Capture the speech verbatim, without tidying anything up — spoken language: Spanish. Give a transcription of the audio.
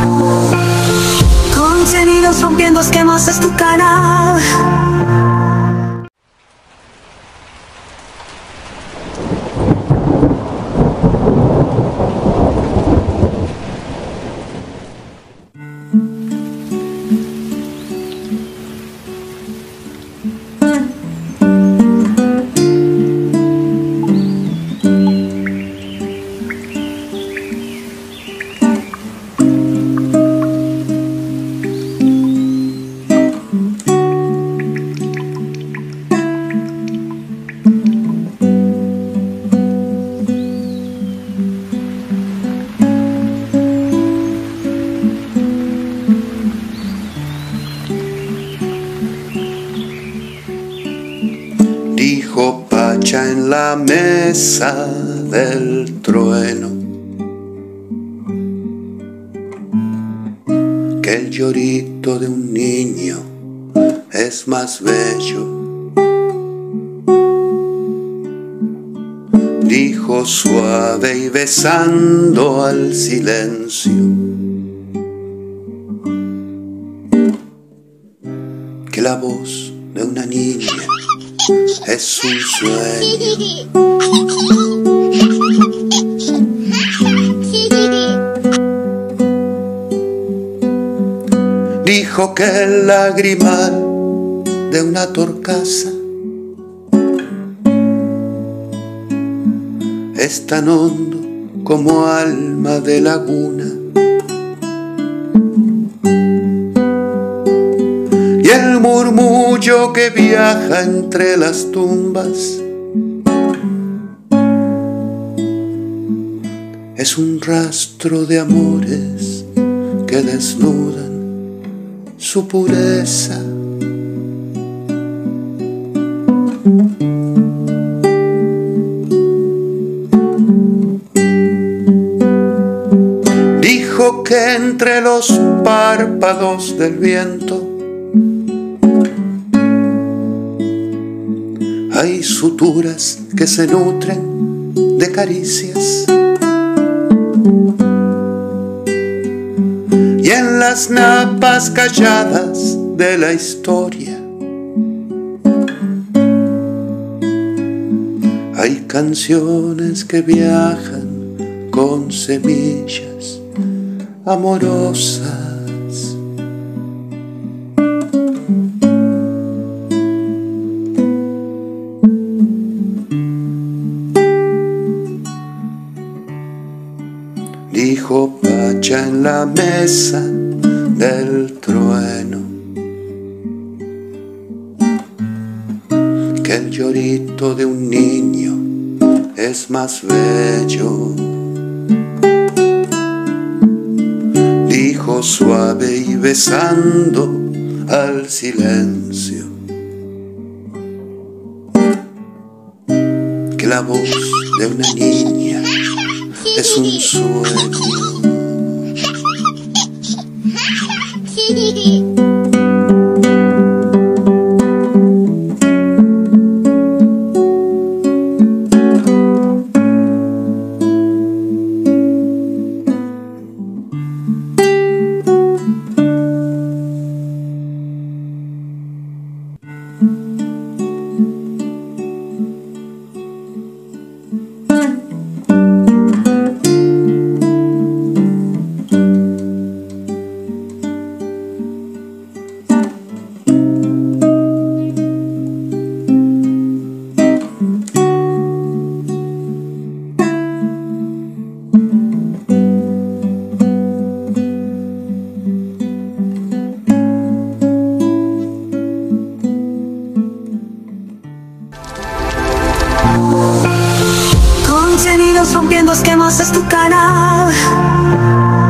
Contenidos rompiendo esquemas es tu canal. Dijo Pacha en la mesa del trueno que el llorito de un niño es más bello. Dijo suave y besando al silencio que la voz de una niña es un sueño. Dijo que el lagrimal de una torcaza es tan hondo como alma de laguna. Y el murmullo que viaja entre las tumbas es un rastro de amores que desnudan su pureza. Dijo que entre los párpados del viento hay suturas que se nutren de caricias, y en las napas calladas de la historia hay canciones que viajan con semillas amorosas. Dijo Pacha en la mesa del trueno que el llorito de un niño es más bello. Dijo suave y besando al silencio que la voz de una niña es un sueño. Contenidos rompiendo esquemas es tu canal.